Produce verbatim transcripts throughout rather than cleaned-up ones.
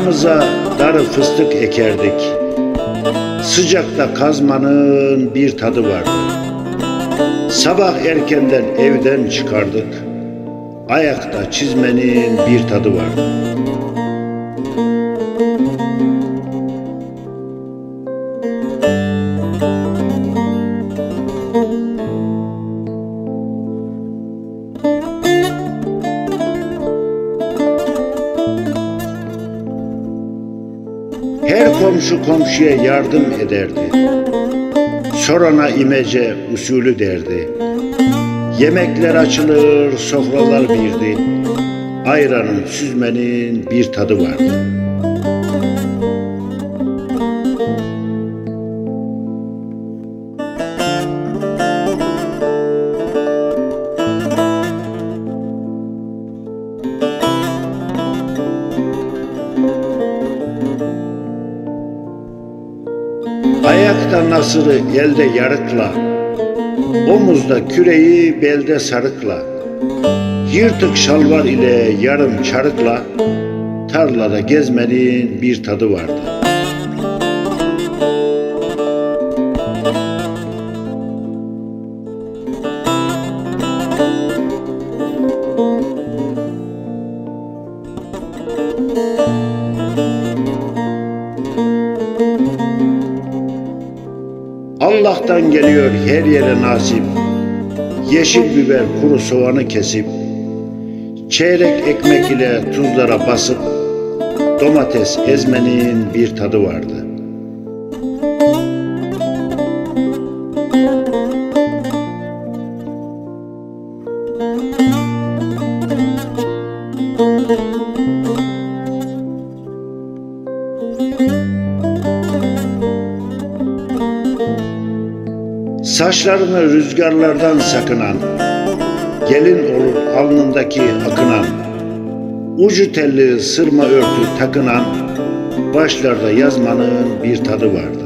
Aramıza darı fıstık ekerdik. Sıcakta kazmanın bir tadı vardı. Sabah erkenden evden çıkardık. Ayakta çizmenin bir tadı vardı. Her komşu komşuya yardım ederdi. Sorana imece usulü derdi. Yemekler açılır, sofralar birdi. Ayranın, süzmenin bir tadı vardı. Ayakta nasırı, elde yarıkla, omuzda küreği, belde sarıkla, yırtık şalvar ile yarım çarıkla, tarlada gezmenin bir tadı vardı. Allah'tan geliyor her yere nasip, yeşil biber kuru soğanı kesip, çeyrek ekmek ile tuzlara basıp, domates ezmenin bir tadı vardı. Saçlarını rüzgarlardan sakınan, gelin olur alnındaki akınan, ucu telli sırma örtü takınan, başlarda yazmanın bir tadı vardı.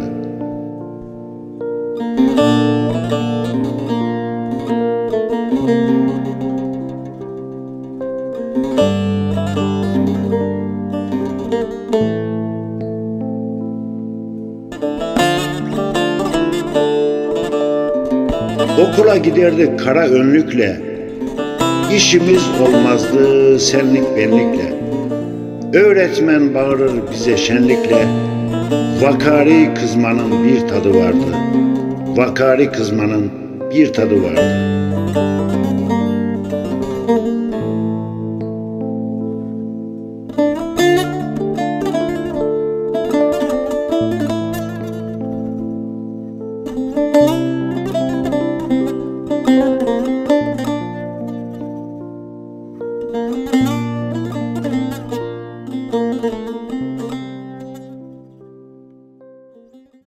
Okula giderdik kara önlükle, işimiz olmazdı senlik benlikle. Öğretmen bağırır bize şenlikle, vakari kızmanın bir tadı vardı. Vakari kızmanın bir tadı vardı.